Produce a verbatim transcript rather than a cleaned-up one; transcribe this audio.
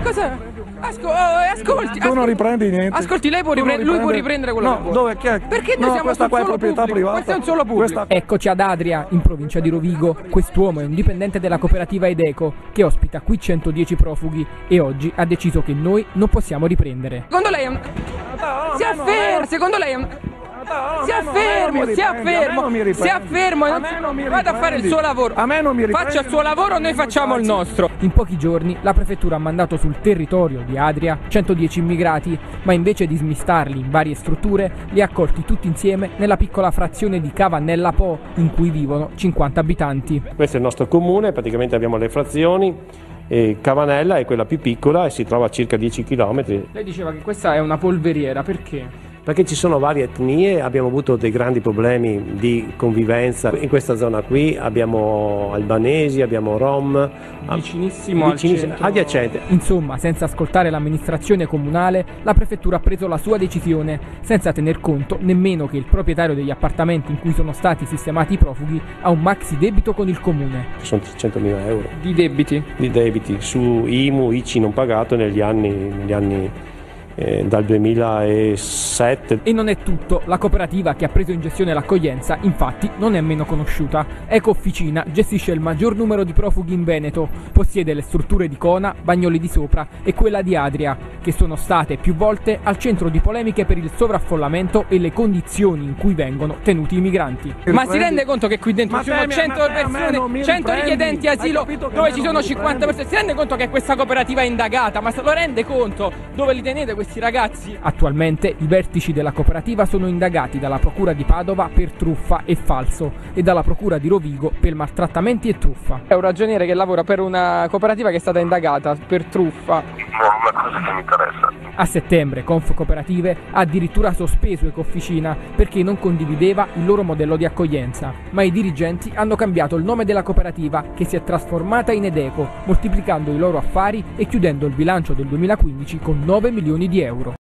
cosa? Asco oh, ascolti, Tu non ascolti. riprendi niente. Ascolti, lei può riprendere, lui può riprendere quello no, che vuole. Dove, chi è? Perché noi no, siamo questa sul qua è suolo proprietà pubblico, privata. questo è un suolo pubblico. Questa... Eccoci ad Adria, in provincia di Rovigo. Quest'uomo è un dipendente della cooperativa Edeco che ospita qui centodieci profughi e oggi ha deciso che noi non possiamo riprendere. Secondo lei è un... No, Si afferma, secondo lei è un... No, Si a me non- affermo, a me non si mi riprendi, a me non mi affermo, riprendi. si affermo, A non me si- non mi vada a fare il riprendi. suo lavoro. A me non mi riprendi. Faccia il suo lavoro, noi facciamo il nostro. In pochi giorni la prefettura ha mandato sul territorio di Adria centodieci immigrati, ma invece di smistarli in varie strutture li ha accolti tutti insieme nella piccola frazione di Cavannella Po, in cui vivono cinquanta abitanti. Questo è il nostro comune, praticamente abbiamo le frazioni. E Cavanella è quella più piccola e si trova a circa dieci chilometri. Lei diceva che questa è una polveriera, perché? Perché ci sono varie etnie, abbiamo avuto dei grandi problemi di convivenza. In questa zona qui abbiamo albanesi, abbiamo rom, Vicinissimo al vicinissimi, centro. adiacente. Insomma, senza ascoltare l'amministrazione comunale, la prefettura ha preso la sua decisione, senza tener conto nemmeno che il proprietario degli appartamenti in cui sono stati sistemati i profughi ha un maxi debito con il comune. Sono trecentomila euro Di debiti. di debiti su I M U, I C I non pagato negli anni, negli anni eh, dal duemilasette. E non è tutto, la cooperativa che ha preso in gestione l'accoglienza infatti non è meno conosciuta. Eco Officina gestisce il maggior numero di profughi in Veneto, possiede le strutture di Cona, Bagnoli di Sopra e quella di Adria, che sono state più volte al centro di polemiche per il sovraffollamento e le condizioni in cui vengono tenuti i migranti. Ma si rende conto che qui dentro Ma ci sono te mi- cento ma te a me persone, non mi cento riprendi? richiedenti asilo Hai capito che a dove me ci non sono mi cinquanta riprendi? persone? Si rende conto che questa cooperativa è indagata? Ma se lo rende conto dove li tenete questi ragazzi? Attualmente i vertici della cooperativa sono indagati dalla procura di Padova per truffa e falso e dalla procura di Rovigo per maltrattamenti e truffa. È un ragioniere che lavora per una cooperativa che è stata indagata per truffa. Una cosa che mi interessa. A settembre Conf Cooperative ha addirittura sospeso Ecofficina perché non condivideva il loro modello di accoglienza, ma i dirigenti hanno cambiato il nome della cooperativa che si è trasformata in Edeco, moltiplicando i loro affari e chiudendo il bilancio del duemilaquindici con nove milioni di euro.